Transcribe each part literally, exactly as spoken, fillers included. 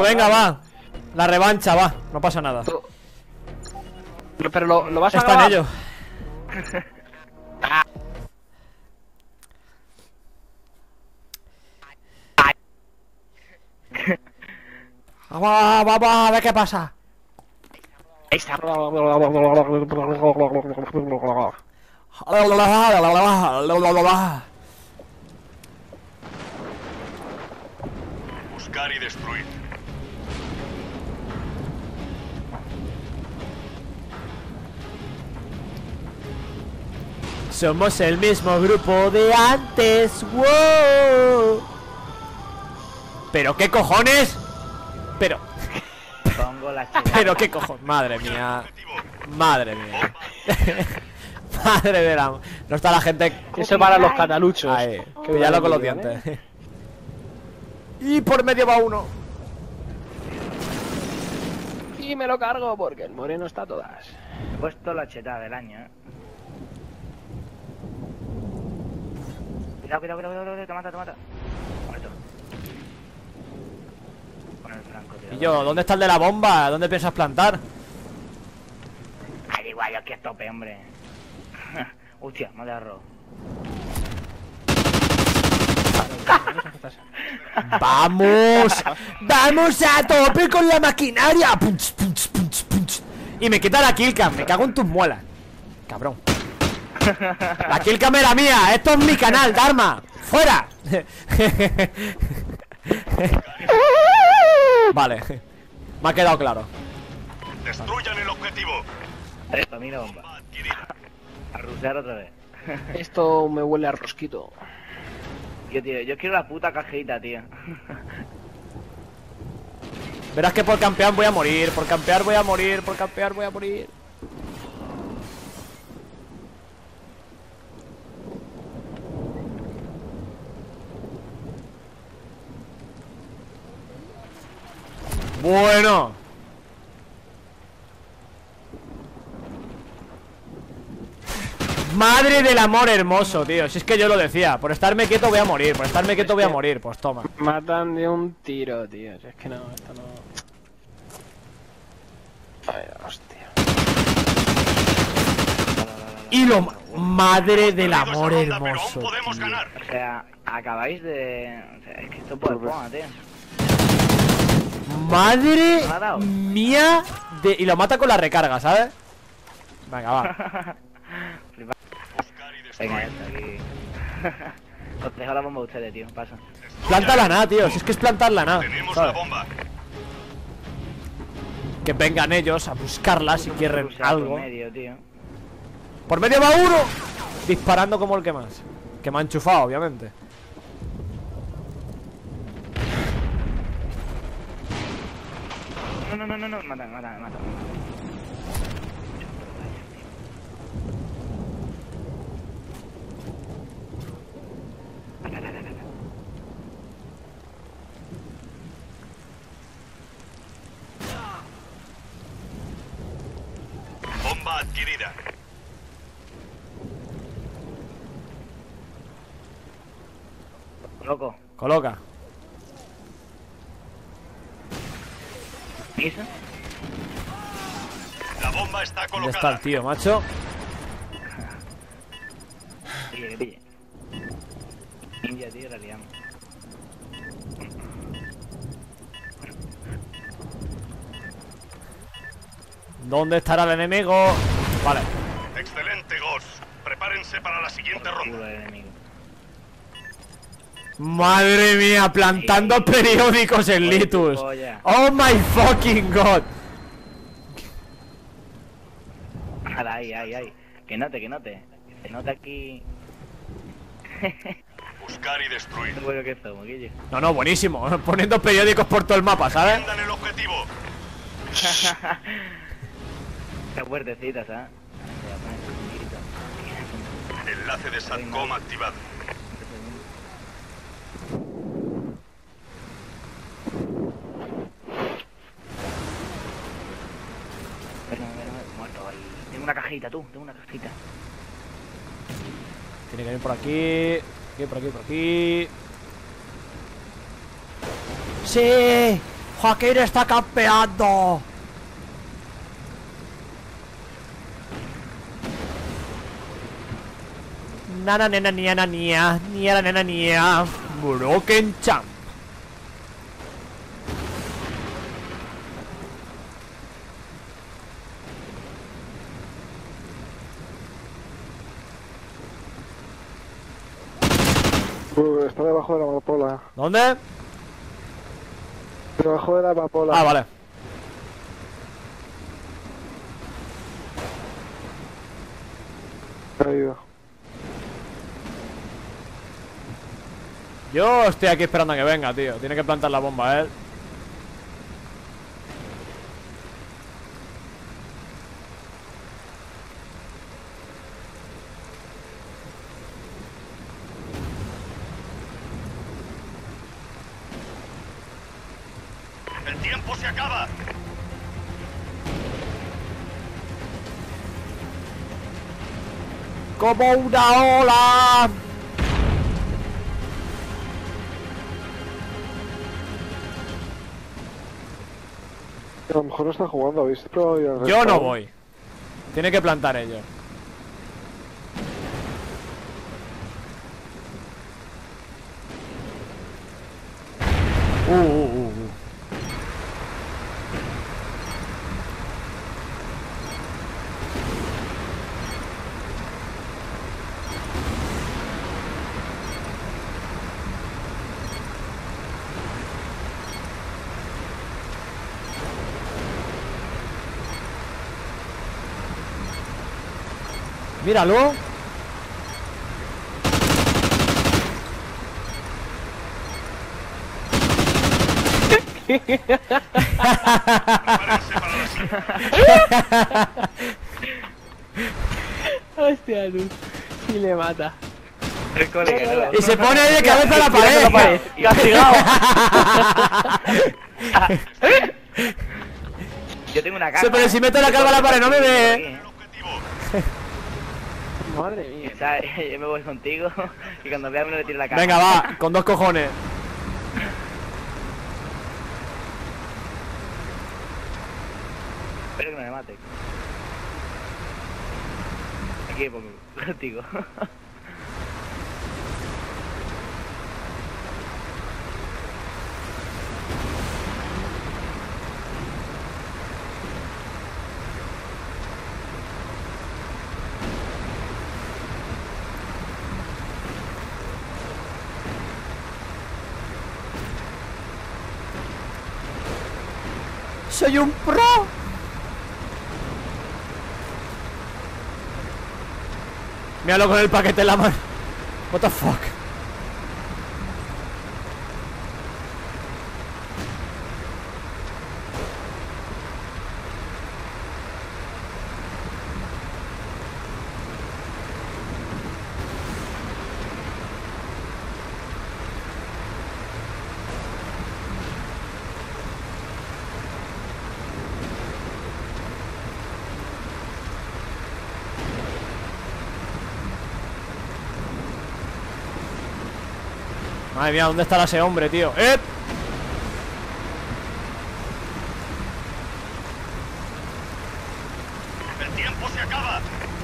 venga, va. La revancha, va. No pasa nada. Tú... Pero lo, lo vas a Está grabar. en ello. Va, va, va, a ver qué pasa. Buscar y destruir. Somos el mismo grupo de antes. ¡Wow! ¿Pero qué cojones? Pero... Pongo la chica. ¿Pero qué cojones? Madre mía. Madre mía. Madre de la... No está la gente... Eso para los cataluchos. Ahí, Qué pillalo con los bien, ¿eh? dientes. Y por medio va uno. Y me lo cargo porque el moreno está a todas. He puesto la chetada del año, eh. Cuidado, cuidado, cuidado, cuidado, te mata, te mata. Muerto. Con el franco, tío. Y yo, ¿dónde está el de la bomba? ¿Dónde piensas plantar? Ay, igual, yo aquí a tope, hombre. Hostia, me de arroz. ¡Vamos! ¡Vamos a tope con la maquinaria! Punch, punch, punch, punch. Y me quita la killcam, me cago en tus muelas. Cabrón. La killcam era mía, esto es mi canal, Dharma. ¡Fuera! Vale. Me ha quedado claro. Destruyan el objetivo. Esto, mira bomba. A rusear otra vez. Esto me huele a rosquito. Yo, tío, yo quiero la puta cajita, tío. Verás que por campear voy a morir, por campear voy a morir, por campear voy a morir. Bueno. Madre del amor hermoso, tío. Si es que yo lo decía, por estarme quieto voy a morir, por estarme quieto voy a morir, pues toma. Matan de un tiro, tío. Si es que no, esto no... Ay, hostia. Y lo... Madre del amor Perdido esa ronda, pero hermoso, aún podemos tío. ganar. O sea, acabáis de... O sea, es que esto puede pomar, tío. Madre ¿Me ha dado? mía de... Y lo mata con la recarga, ¿sabes? Venga, va. Buscar y destruir. Venga, ya está aquí. Os dejo la bomba a ustedes, tío. Pasa. Planta la nada, tío. Si es que es plantar la nada, Tenemos la ¿sabes? bomba. Que vengan ellos a buscarla si quieren Rusear por algo. medio, tío. Por medio va uno. Disparando como el que más. Que me ha enchufado, obviamente. No, no, no, no, no. Mata, mata, mata. Bomba adquirida. Loco. Coloca. ¿Y eso? La bomba está ¿Dónde está colocada. el tío, macho? Pille, que pille. India, tío, la liamos. ¿Dónde estará el enemigo? Vale. Excelente, Ghost. Prepárense para la siguiente ronda. Culo del enemigo. Madre mía, plantando Sí. periódicos en Oye, Litus. tu polla. Oh my fucking god. Ala, ahí, ahí, ahí. Que note, que note. Que note aquí. Buscar y destruir. Qué bueno que somos, Guille. No, no, buenísimo. Poniendo periódicos por todo el mapa, ¿sabes? Defiendan el objetivo. Qué fuertecita, ¿sabes? Enlace de SATCOM activado. Venga, venga, venga, muerto ahí. Tengo una cajita, tú, tengo una cajita. Tiene que ir por aquí. Aquí, por aquí, por aquí. ¡Sí! Joaquín está campeando. Nana nena niana nia, nia la nena nia. Broken Champ. Uh, está debajo de la amapola. ¿Dónde? Debajo de la amapola. Ah, vale. Caído. Yo estoy aquí esperando a que venga, tío. Tiene que plantar la bomba, él. El tiempo se acaba. Como una ola. A lo mejor no está jugando, ¿habéis probado ya el Yo no respawn? voy. Tiene que plantar ellos. Uh, uh, uh, uh. Míralo. Prepárense para la siguiente. Hostia, luz. Y le mata. El colega, Y se pone ahí de cabeza a la pared. Castigado. Yo tengo una Sí, cámara. pero si meto la calva a la pared no me ve. El objetivo. Madre mía. ¿Sabes? Yo me voy contigo y cuando vea a mí no le tiro la cámara. Venga, va, con dos cojones. Espero que no me mate. Aquí pongo contigo. Soy un pro. Míralo con el paquete en la mano. What the fuck. Madre mía, ¿dónde está ese hombre, tío? ¡Eh! El tiempo se acaba.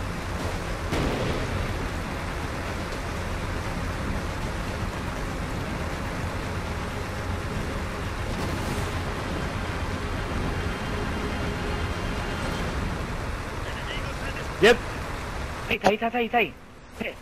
Yep. Ahí está, ahí está, ahí está, ahí. Eh,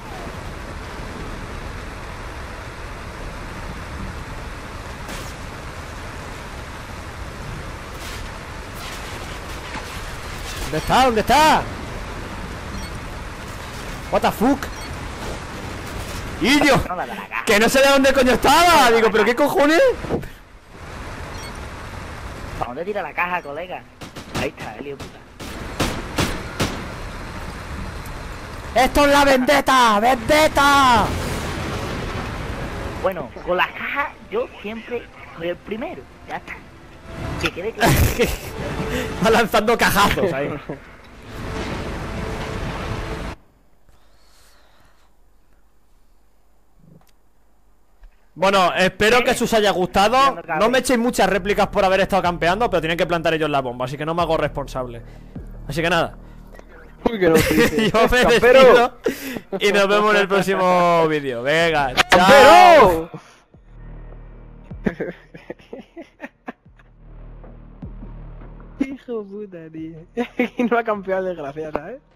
¿Dónde está? ¿Dónde está? What the fuck. ¡Idio! No la da la caja. Que no sé de dónde coño estaba. Digo, ¿pero qué cojones? ¿Para dónde tira la caja, colega? Ahí está, el hijo puta. ¡Esto es la vendetta! ¡Vendetta! Bueno, con las cajas yo siempre soy el primero. Ya está. Que quede claro. Va lanzando cajazos ahí. Bueno, espero que os haya gustado. no cabe. No me echéis muchas réplicas por haber estado campeando, pero tienen que plantar ellos la bomba, así que no me hago responsable. Así que nada. Uy, que no te dice. Yo me ¡Campero! despido y nos vemos en el próximo vídeo. Venga, chao. ¡Campero! Hijo puta, tío. Y no ha campeado el desgraciado, ¿sabes?